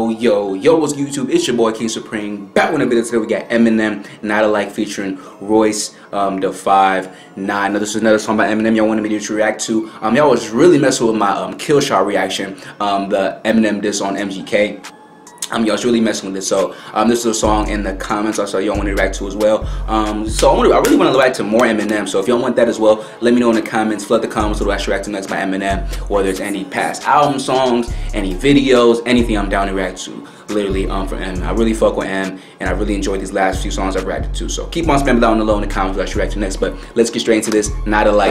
Yo, what's YouTube? It's your boy KingSupreme. Back with a video today. We got Eminem, Not Alike featuring Royce, the 5'9". Now this is another song by Eminem y'all wanted me to react to. Y'all was really messing with my kill shot reaction, the Eminem diss on MGK. Y'all was really messing with it, so this is a song in the comments also y'all want to react to as well. So I really want to react to more Eminem, so if y'all want that as well, let me know in the comments. Flood the comments with what I should react to next by Eminem, or there's any past album songs, any videos, anything I'm down to react to, literally for M. I really fuck with M, and I really enjoyed these last few songs I've reacted to, so keep on spamming down below in the comments what I should react to next. But let's get straight into this. Not Alike.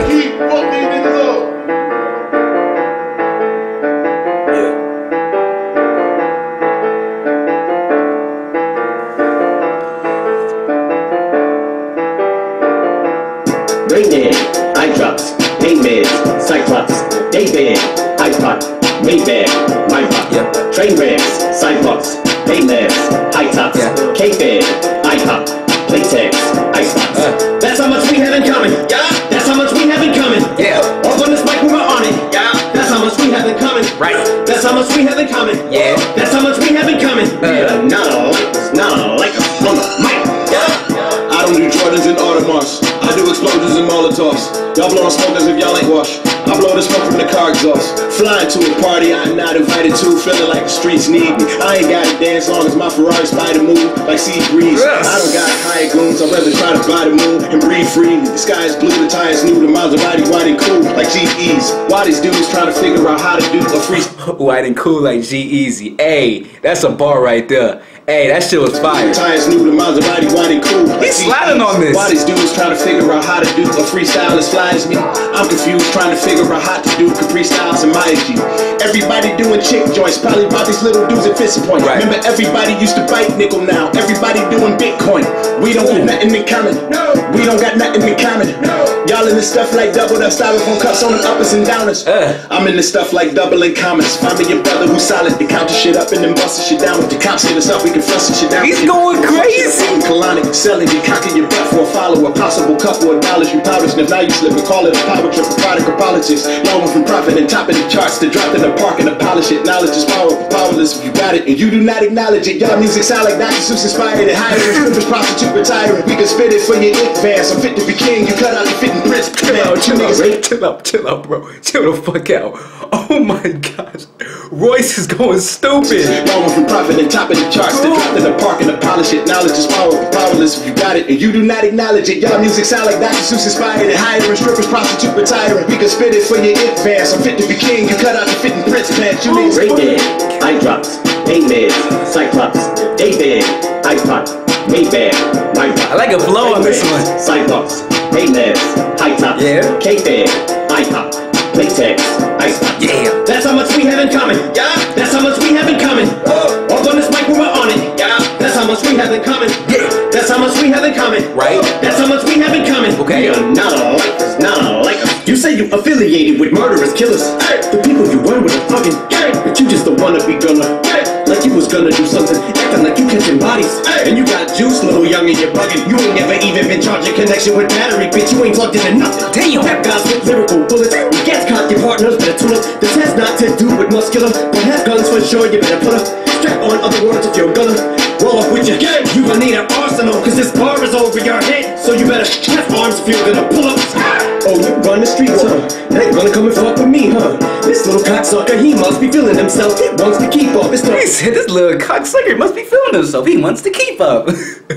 Rain eye drops, Amen, Cyclops, David, iPod, Maybach, my rock, train wrecks, sidewalks, Paylabs, high tops, K-Bed, iPop, Playtex, Icebox. That's how much we have in common. Yeah. That's how much we have in common. Yeah. All on this mic we were on it. Yeah. That's how much we have in common. Right. That's how much we have in common. Yeah. That's how much we have in common. Yeah. Not alike on the mic. Yeah. I don't do Jordans and Audemars. I do explosions and Molotovs. Y'all blowing smoke as if y'all ain't washed. I blow the smoke from the car exhaust. Flying to a party I'm not invited to, feeling like the streets need me. I ain't gotta dance long as my Ferrari spider move like sea breeze. I don't got high goons, I'd rather try to buy the moon and breathe freely. The sky is blue, the tires new, the Maserati white and cool like G-Eazy. Why these dudes trying to figure out how to do a free white and cool like G-Eazy. Hey, that's a bar right there. Hey, that shit was fire. Tires new, the Maserati white and cool. He's sliding on this. Why these dudes trying to figure out how to do a freestyle as fly as me? I'm confused trying to figure out how to do Capri Styles and my G. Everybody doing chick joints, probably about these little dudes at Fist Point. Right. Remember everybody used to bite nickel now. Everybody doing Bitcoin. We don't got nothing in common. No. We don't got nothing in common. No. Y'all in this stuff like doubled up styrofoam cups on the uppers and downers. I'm in this stuff like doubling commas. Find me a brother who's solid to count the shit up and then bust the shit down. With the cops hit us up, we can fuss the shit down. He's going crazy. Colonic, selling, you cocking your butt for a follower. Possible couple of dollars you powers. And if now you slip and call it a power trip, a product apologist. Y'all went from profit and topping the charts to dropped in the park and to polish it. Knowledge is power, powerless if you got it and you do not acknowledge it. Y'all music sound like Dr. Seuss inspired and hiring strippers, prostitute retiring. We can spit it for your advance. I'm fit to be king, you cut out your fitting prince. Chill out, bro. Chill the fuck out. Oh my gosh. Royce is going stupid. Y'all went from profit and topping the charts to dropped in the park and to polish it. Knowledge is power, powerless if you got it and you do not acknowledge it. Y'all music sound like Dr. Seuss inspired and hiring strippers, prostitute retiring. We can spit it for your advance. I'm fit to be king, you cut out your fitting prince pants. You niggas Rain eye drops, Amen, Cyclops, David, iPod, Maybach, my rock. I like a flow on this one. Sidewalks, Paylabs, high tops, K-Bed, iPop, Playtex, Icebox. Yeah. That's how much we have in common. Yeah. That's how much we have in common. All on this mic we were on it. Yeah. That's how much we have in common. Yeah. That's how much we have in common. Right. That's how much we have in common. Okay. We are not alike. Not alike. You say you affiliated with murderous killers. The people you run with are fucking. But you just don't wanna be gonna. Like you was gonna do something, acting like you catching bodies. And you got juice, little young, and you're bugging. You ain't never even been charging connection with battery, bitch. You ain't plugged into nothing. Damn. Rap guys with lyrical bullets. You gas cock your partners, better tune up. The test not to do with muscular, but have guns for sure. You better put a strap on. Other words, if you're gonna roll up with your gang, you gonna need an arsenal, cause this bar is over your head. So you better have arms if you're gonna pull up. Oh, you run the streets, huh? Now you wanna come and fuck with me, huh? This little cocksucker, he must be feeling himself. He wants to keep up. He said this little cocksucker must be feeling himself. He wants to keep up.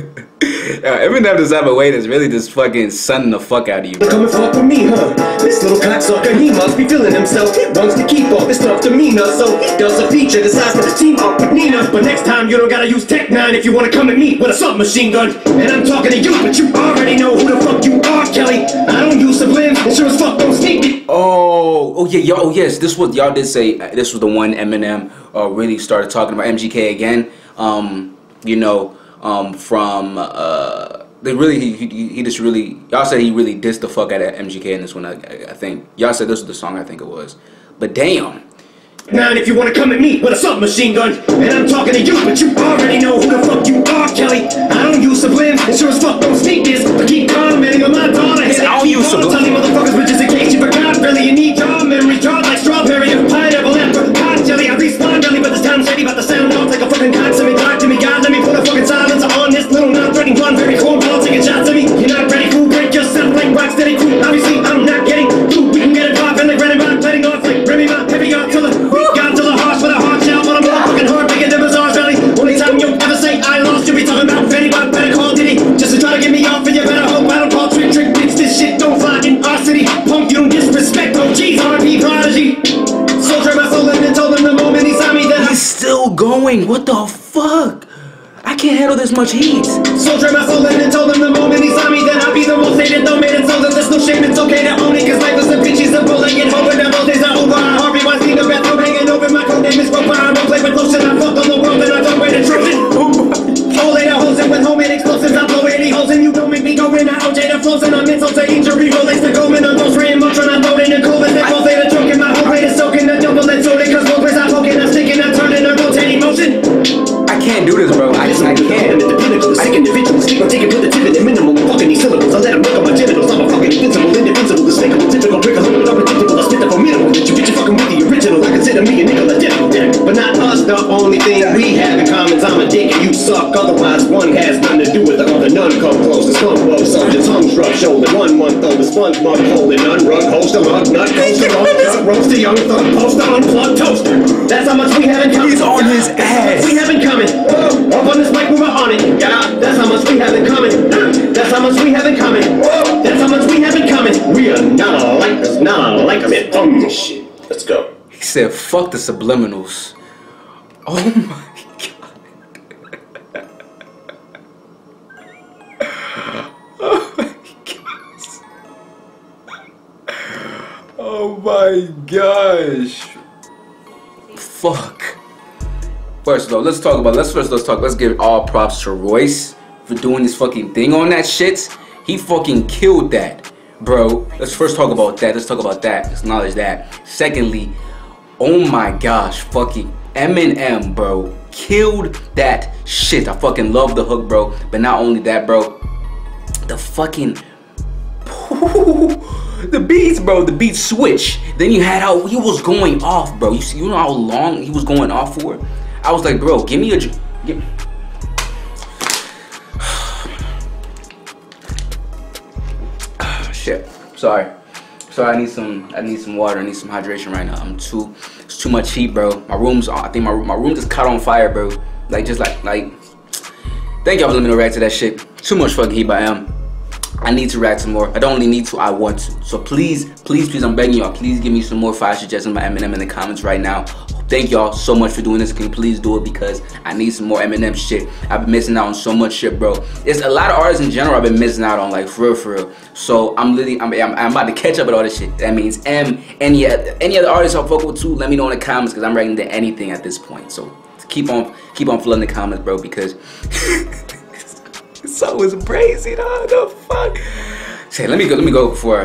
Eminem does have a way that's really just fucking sunning the fuck out of you, bro. Come and fuck with me, huh? This little cocksucker, he must be feeling himself. He wants to keep up his stuff demeanor, so he does a feature, decides to team up with Nina. But next time you don't gotta use Tech 9 if you wanna come at me with a submachine gun. And I'm talking to you, but you already know who the fuck you are, Kelly. I don't use Sublime, and sure as fuck don't sneak it. Oh yeah, yo, oh yes, this was, y'all did say this was the one Eminem really started talking about MGK again. You know, from they really he just really, y'all said he really dissed the fuck out of MGK in this one. I think y'all said this was the song, I think it was, but damn. Now if you wanna come at me with a submachine gun, and I'm talking to you, but you already know who the fuck you are, Kelly. I don't use Sublime, and sure as fuck don't sneak this, but keep commenting on my daughter. I don't use Sublime. Tell you motherfuckers, bitches, in case you forgot, really you need your memory, draw like strawberry and pineapple apple, hot jelly. I respawn belly, but this time shady about the sound, don't take a fuck. going. What the fuck? I can't handle this much heat. Soldier my soul and told him the moment he saw me that I'd be the most hated. Don't made it so that there's no shame. It's okay to own it, cause life is a bitch. He's a bullet and hoping that both days are over. Harvey Weinstein, the bathroom hanging over. My code name is Roper. I don't play with lotion. I fucked on the world and I don't wear the Trojan. Hole in a hose and with homemade explosives. I blow 80 holes and you don't make me go in. I OJ the flows and I'm insult to injury. Relates to Goldman. I'm most free and Motron. I throw it in the cold and both they the drunk. And my whole plate is soaking. The double and soda. Cause both ways I'm poking. I'm sticking. I'm turning. I'm rotating motion. I can't do this, bro. I can't. The pinnacle, sick individual, sleep, I'm taking productivity, minimal, fucking these syllables. I let them work on my genitals. I'm a fucking invincible, indefensible, despicable, typical, prick, a little unpredictable. I spit the formidable. Did you get your fucking with the original? I consider me a nickel identical, but not us. The only thing we have in common is I'm a dick and you suck. Otherwise, one has nothing to do with the other. None come close. The skunk bug, soldier, tongue shrub, shoulder, 1 month old. The sponge bug, holding, unrug, host, a mug, nut, coaster, nut, roast, a young thug, poster, unplugged toaster. That's how much we have in common. He's on his ass. We have in common. Up on this mic, we're on it. Yeah, that's how much we have in common. That's how much we have in common. That's how much we have in common. We are not alike. That's not alike. I'm in shit. Let's go. He said, fuck the subliminals. Oh my god. Oh my gosh. Oh my gosh. Fuck. First though, let's give all props to Royce for doing this fucking thing on that shit. He fucking killed that, bro. Let's first talk about that. Let's acknowledge that. Secondly, oh my gosh, fucking Eminem, bro, killed that shit. I fucking love the hook, bro. But not only that, bro, the fucking the beats, bro, the beat switch. Then you had how he was going off, bro. You know how long he was going off for? I was like, bro, give me a shit. Sorry, I need some water. I need some hydration right now. It's too much heat, bro. My room's on. I think my room just caught on fire, bro. Like thank y'all for letting me react to that shit. Too much fucking heat, but I need to react some more. I don't only need to, I want to. So please, I'm begging y'all, please give me some more fire suggestions by Eminem in the comments right now. Thank y'all so much for doing this. Can you please do it, because I need some more Eminem shit. I've been missing out on so much shit, bro. There's a lot of artists in general I've been missing out on, like for real. So I'm about to catch up with all this shit. That means any other artists I'll fuck with too, let me know in the comments, because I'm ready to anything at this point. So keep on flooding the comments, bro, because so was crazy, dog. The fuck. Say, let me go before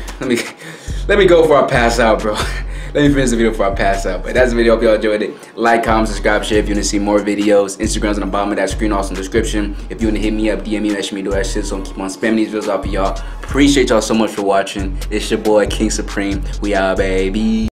I pass out, bro. Let me finish the video before I pass out. But that's the video. Hope y'all enjoyed it. Like, comment, subscribe, share if you want to see more videos. Instagram's on the bottom of that screen, also in the description. If you want to hit me up, DM me, message me, do that shit. So keep on spamming these videos out for y'all. Appreciate y'all so much for watching. It's your boy King Supreme. We out, baby.